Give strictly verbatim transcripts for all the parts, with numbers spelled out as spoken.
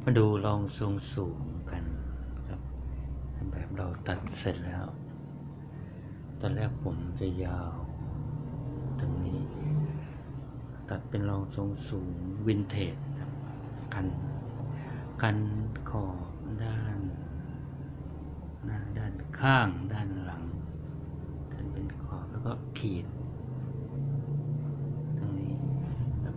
มาดูลองทรงสูงกันครับแบบเราตัดเสร็จแล้ว ตอนแรกผมจะยาวตรงนี้ตัดเป็นรองทรงสูงวินเทจครับกันกันขอบด้านหน้าด้านข้างด้านหลังกันเป็นขอบแล้วก็ขีดตรงนี้ครับ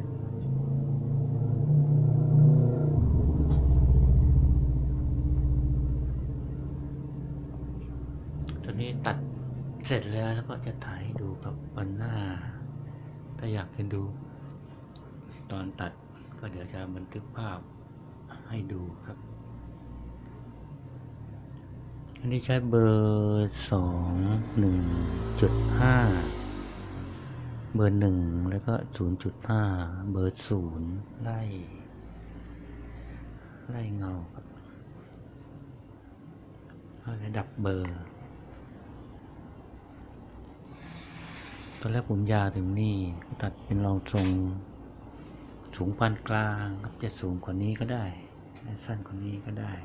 ตอนนี้ตัดเสร็จแล้วแล้วก็จะถ่ายให้ดูครับวันหน้าถ้าอยากจะดูตอนตัดก็เดี๋ยวจะบันทึกภาพให้ดูครับอันนี้ใช้เบอร์สองหนึ่งจุดห้าเบอร์หนึ่งแล้วก็ศูนย์จุดห้าเบอร์ศูนย์ไล่ไล่เงาครับระดับเบอร์ตอนแรกผมยาวถึงนี่ตัดเป็นรองทรงสูงปานกลางครับจะสูงกว่านี้ก็ได้สั้นกว่านี้ก็ได้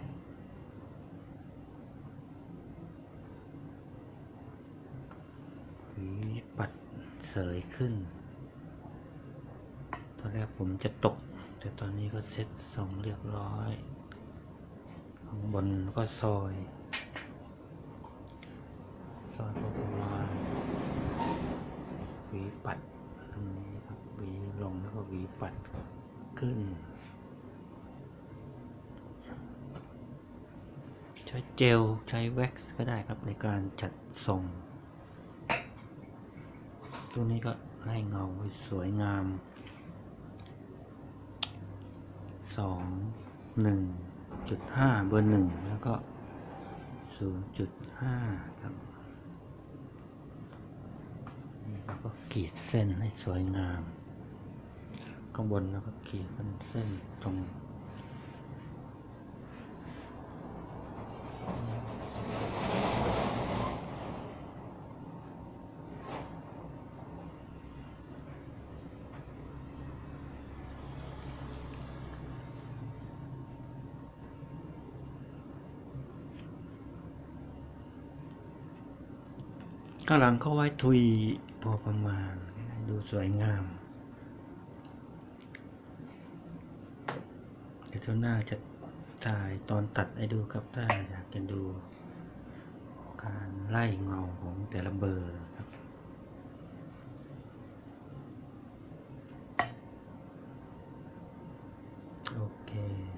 หวีปัดเสยขึ้นตอนแรกผมจะตกแต่ตอนนี้ก็เซ็ตทรงเรียบร้อยข้างบนก็ซอยซอยประมาณหวีปัดตรงนี้ครับหวีลงแล้วก็หวีปัดขึ้นใช้เจลใช้แว็กซ์ก็ได้ครับในการจัดทรงตัวนี้ก็ให้เงาสวยงามสองหนึ่งจุดห้าเบอร์หนึ่งแล้วก็ศูนย์จุดห้าครับนี่เราก็ขีดเส้นให้สวยงามข้างบนแล้วก็ขีดเป็นเส้นตรงข้างหลังเขาไว้ทุยพอประมาณดูสวยงามเดี๋ยวเท่าหน้าจะถ่ายตอนตัดให้ดูครับถ้าอยากจะดูการไล่เงาของแต่ละเบอร์ครับโอเค